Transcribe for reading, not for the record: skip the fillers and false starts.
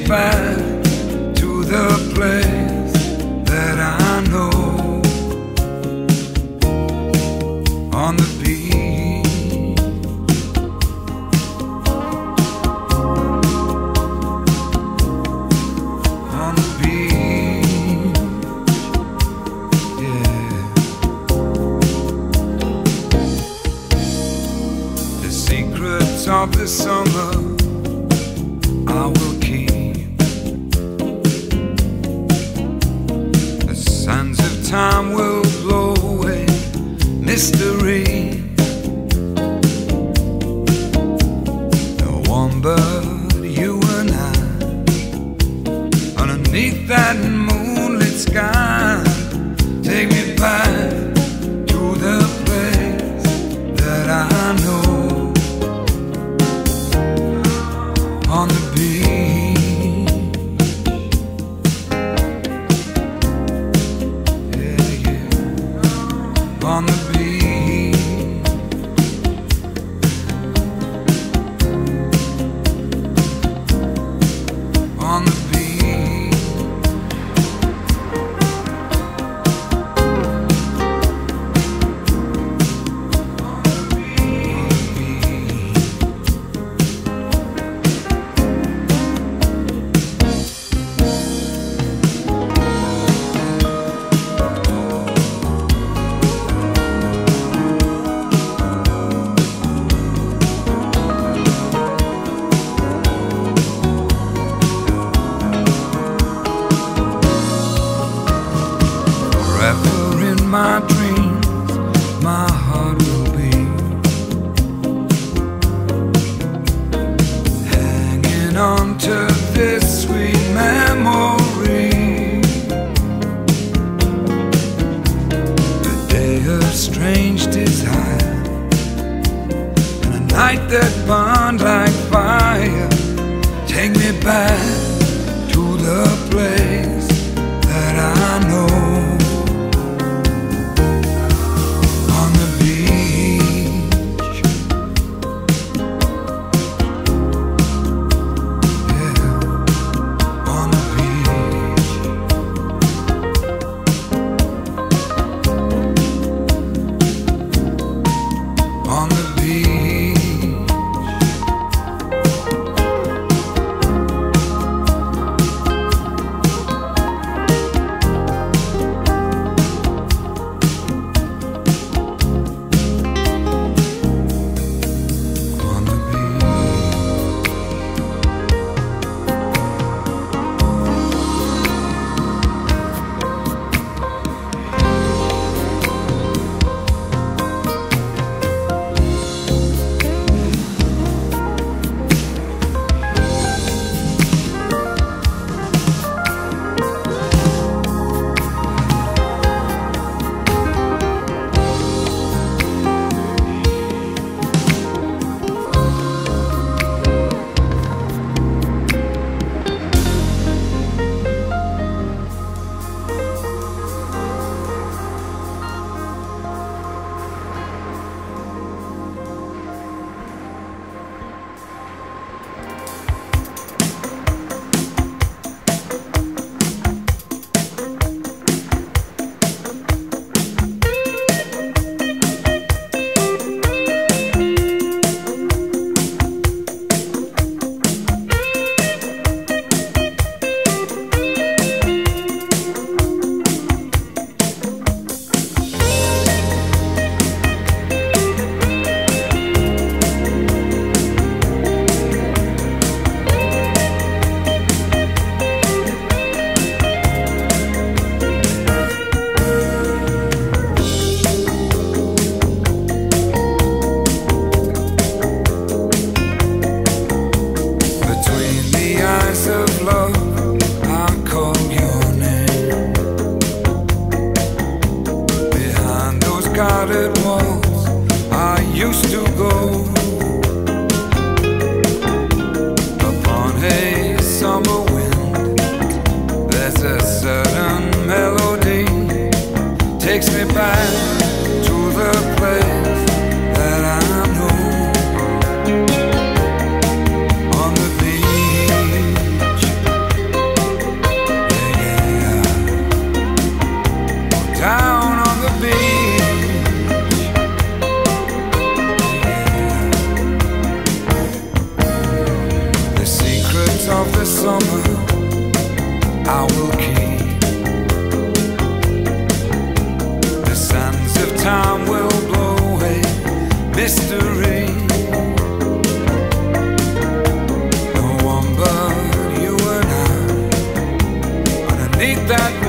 back to the place that I know. On the beach, on the beach, yeah. The secrets of the summer I will keep. The sands of time will blow away mystery. No one but you and I, underneath that moonlit sky. Take me back to the place that I know. On the beach, yeah, yeah. On the beach, on the beach. Forever in my dreams, my heart will be hanging on to this sweet memory. A day of strange desire, and a night that burned like fire. Take me back to the place that I know. On the beach, on the beach. Guarded walls I used to go upon a summer wind. There's a certain melody takes me back to the place that I know. On the beach, I will keep. The sands of time will blow away mystery. No one but you and I underneath that